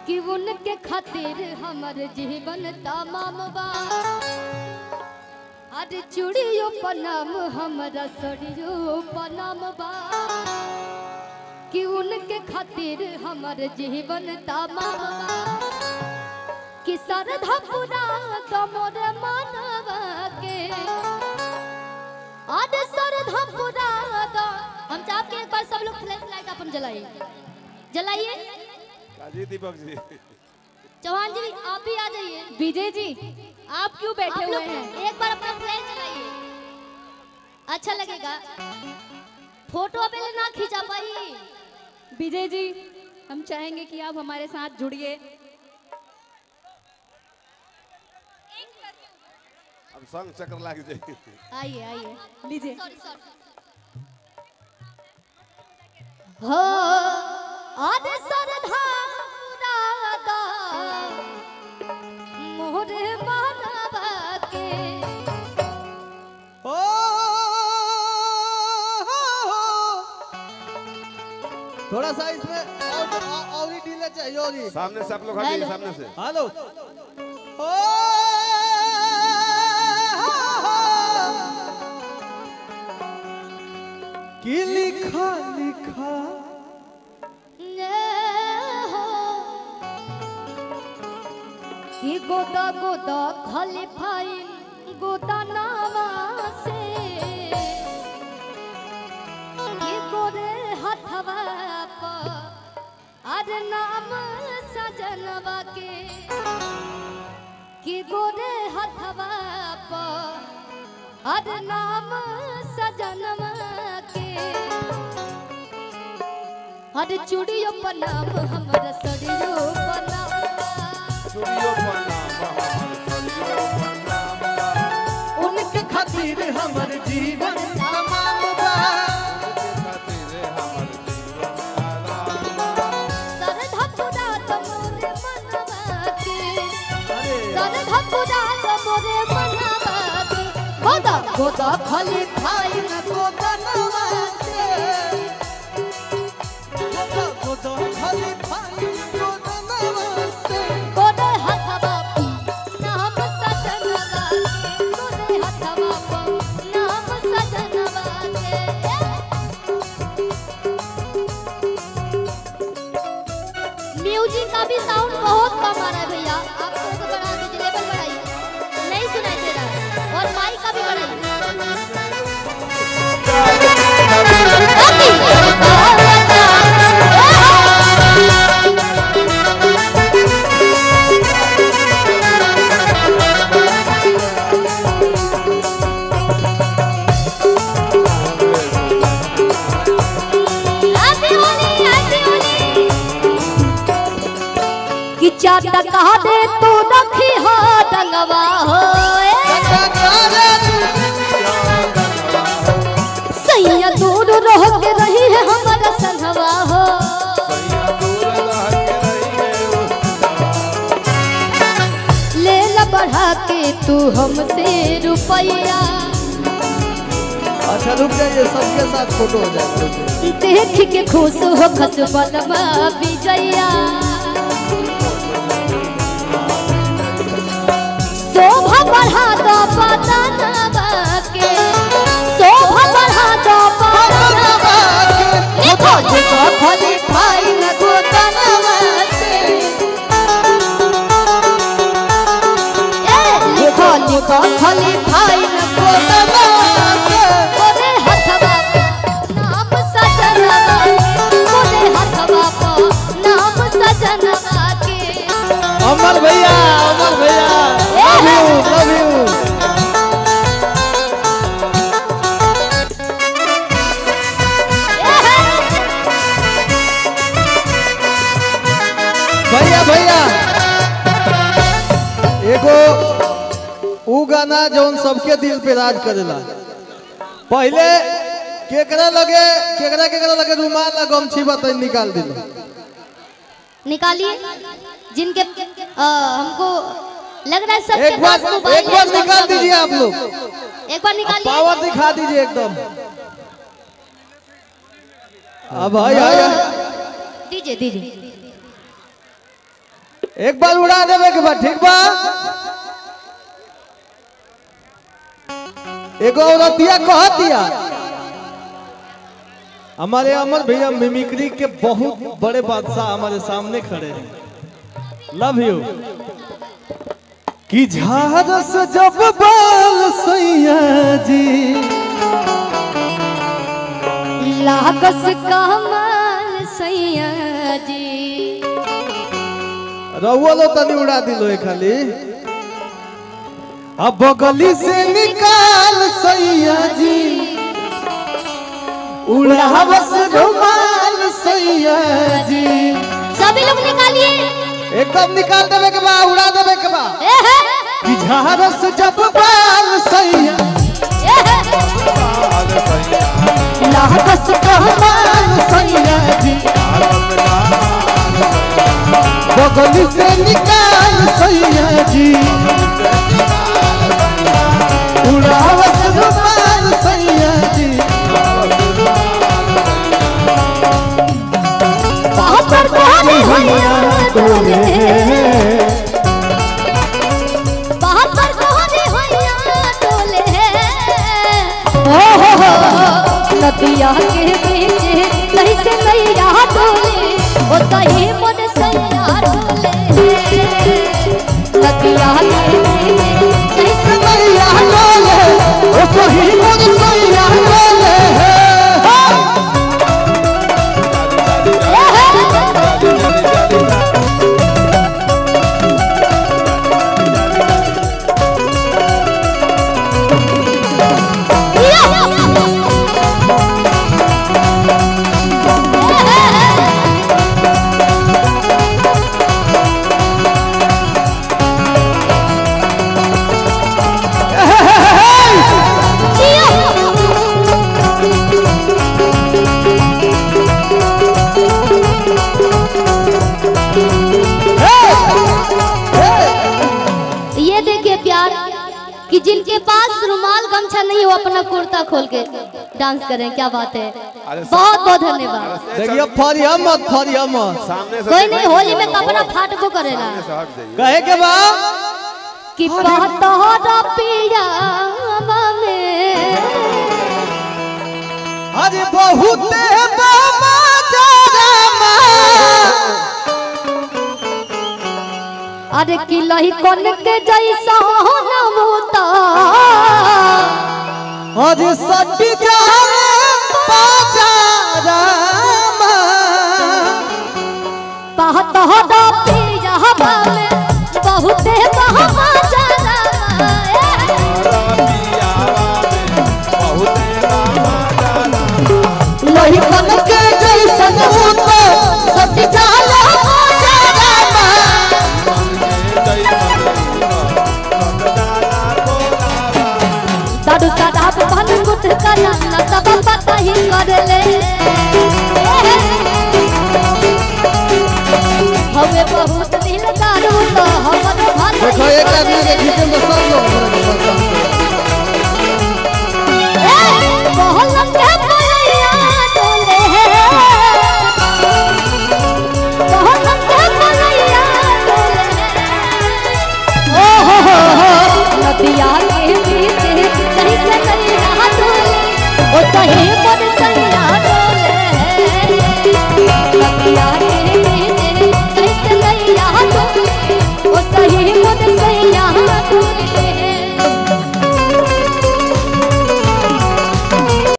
कि उनके खातिर हमार जीवन तमाम बा। अरे चूड़ियों पनाम हमारा सड़ियों पनाम बा कि उनके खातिर हमार जीवन तमाम बा कि सरधा पूरा तमोर मानवा के। अरे सरधा पूरा हम चाहते हैं एक बार सब लोग फ्लैश लाइट अपन जलाइए, जलाइए। जी दीपक जी, चौहान जी आप भी आ जाइए। विजय जी आप क्यों बैठे हुए हैं? एक बार अपना फ्लैश जलाइए, अच्छा लगेगा। फोटो पहले ना खींचा पाई। विजय जी हम चाहेंगे कि आप हमारे साथ जुड़िए। अब संग चक्र लाग जाए। आइए आइए, लीजिए। हो आदे सरधा मुरादा मोरे मानवा के। ओ थोड़ा सा इसमें और ही डीले चाहिए होगी। सामने से आप लोग हटिए, सामने से। हेलो कि लिखा लिखा कि गोदा गोदा खाली भाई गोदा नावा से कि गोरे हथवा पर अरे नाम सजनवा के कि गोरे हथवा पर अरे नाम सजनवा के। अरे चूड़ियों पर नाम हमारा सड़ियों पर नाम, चूड़ियों पर नाम हमारे सड़ियों पर नाम, उनके खातिर हमारे जीवन तमाम बा। उनके खातिर हमारे जीवन आराम। सरधा पूरा तमोरे मनवा के, सरधा पूरा तमोरे मनवा के। गोदा गोदा खाली भाई न गोदा नवा से, गोदा खाली भाई गोदा नवा से। गोदे हथवा नाम सजनवा के, गोदे हथवा नाम सजनवा के। म्यूजिक का भी साउंड बहुत कम आ रहा है भैया, आप थोड़ा सा बढ़ा दीजिए, लेवल बढ़ाइए, नहीं सुनाई दे रहा है। और माइक का भी बढ़ाइए। कि चाटा कहा दे तू रखी हो डंगवा हो सैया दूर रह के रही है हमारा संगवा हो। ले ला बढ़ा के तू हमसे रुपया। अच्छा रुक जाइए, सबके साथ फोटो हो जाए। देख के खुश हो खसबनमा विजया। शोभा बढ़ा दो बदनवा के, शोभा बढ़ा दो बदनवा के। लिखो लिखो खाली भाई न गोदनवा से, लिखो लिखो खाली भाई न गोदनवा से। गोदे हथवा नाम सजनवा के, गोदे हथवा नाम सजनवा के। अमर भैया, अमर भैया, लव यू, लव यू। भैया भैया एगो ऊ गाना जौन सबके दिल पे राज करेला। पहले केकरा लगे रुमाल आ गमछी बताई निकाल दिलो। निकालिए जिनके हमको लग रहा है सबके एक बार निकाल दीजिए आप लोग, एक बार निकालिए, पावर दिखा दीजिए एकदम। अब भाई दीजिए दीजिए। एक बार उड़ा देवे के बाद ठीक बा। एगो औरतिया कहतिया, हमारे अमर भैया मिमिक्री के बहुत बड़े बादशाह हमारे सामने खड़े हैं, लव यू। कि झारस जब बाल सैया जी, लागस कमल सैया जी। रउआ लो तनी उड़ा दिलो खाली। अब गली से निकाल सैया जी, उड़ावस रुमाल सैया जी। सभी लोग निकालिए, एकदम निकाल देवे के बा, उड़ा देवे के बा। कि झारस जब बाल सैया, लागस कमल सैया जी, बगली से निकाल सैया जी, उड़ावस रुमाल सैया जी। पर कोने होया डोले, पर कोने होया डोले। हो नदिया के बीच कहीं से नैया डोले, ओ कहीं मन सैया डोले। नदिया के बीच कहीं से नैया डोले, ओ कहीं मन सैया डोले। कि जिनके पास रुमाल गमछा नहीं हो अपना कुर्ता खोल के डांस करें, क्या बात है। बहुत बहुत धन्यवाद। देखिए फरिया मत, फरिया मत, कोई नहीं होली में कपड़ा फाटबो करेला। कहे के बा कि पहतोरा पिया में अरे बहुत बाबा जरमा, अरे कि लही कोन के जैसा होना मुता, अरे सटी जाने बाजारा पहतोरा पिया में बहुत बाबा जरमा। लही कोन के जैसा मुता, सटी जाने साधु साधा बन गुट करना सब पता ही कर ले। हमें बहुत दिलदार तो हमरो भाई देखो एक आदमी के खींचे में सब लोग बहुत के पलैया डोले, बहुत के पलैया डोले। ओ हो नदिया के बीच कहीं से नैया डोले, ओ कहीं पर सैया डोले। नदिया के बीच कहीं से नैया डोले,